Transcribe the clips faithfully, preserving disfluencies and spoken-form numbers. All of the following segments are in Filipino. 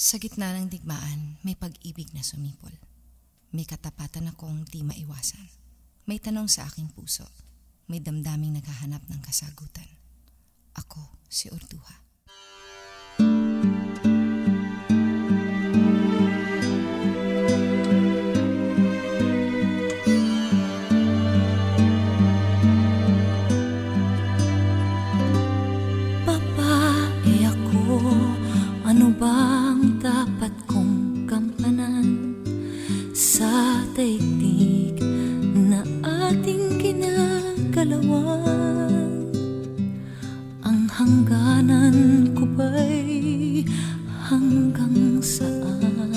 Sa gitna ng digmaan, may pag-ibig na sumipol. May katapatan akong di maiwasan. May tanong sa aking puso. May damdaming naghahanap ng kasagutan. Ako si Urduha. Babae ako, ano bang dapat kong gampanan sa daigdig na ating ginagalawan? Ang hangganan ko ba'y hanggang saan?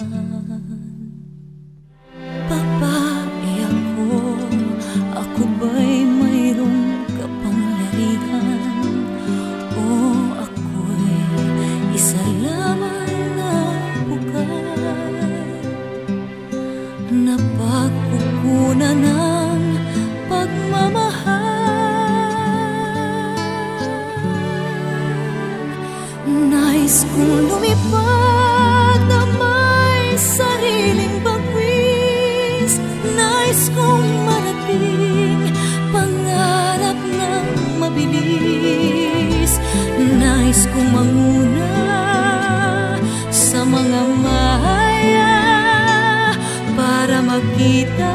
Babae ako, ako ba'y mayroong kapangyarihan? O ako'y isa lamang na bugay na pagkukunan ng pagmamahal? Nais kong lumipad na may sariling bagwis. Nais kong marating pangarap na mabilis. Nais kong manguna sa mga maya para makita